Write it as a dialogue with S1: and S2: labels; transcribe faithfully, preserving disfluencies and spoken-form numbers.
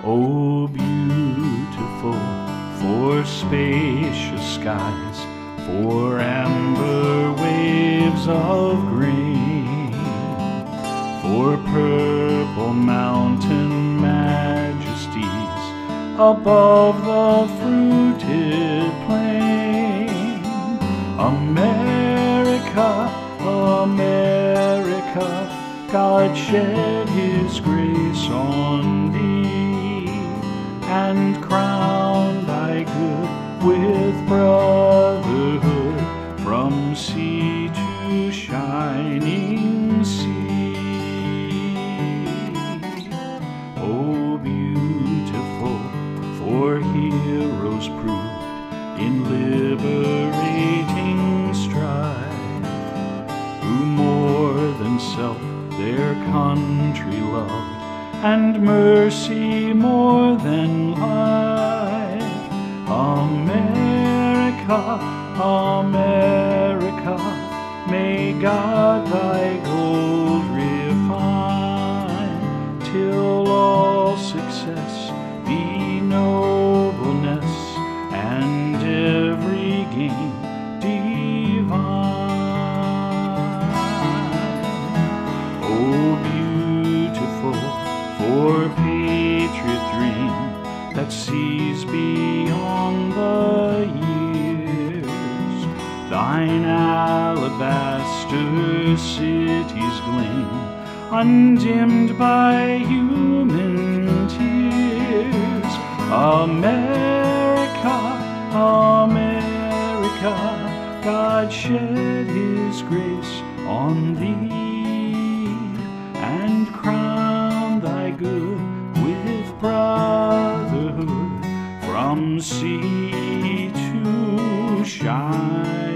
S1: Oh, beautiful for spacious skies, for amber waves of grain, for purple mountain majesties above the fruited plain. America, America, God shed His grace on thee, and crown thy good with brotherhood from sea to shining sea. Oh, beautiful for heroes proved in liberating strife, who more than self their country loved, and mercy more than life. America, America, may God thy gold refine, till all success be nobleness, and every gain divine. Oh, beautiful for patriot dream that sees beyond the years, thine alabaster cities gleam, undimmed by human tears. America, America, God shed His grace on thee, and crown thy good with brotherhood from sea to shine.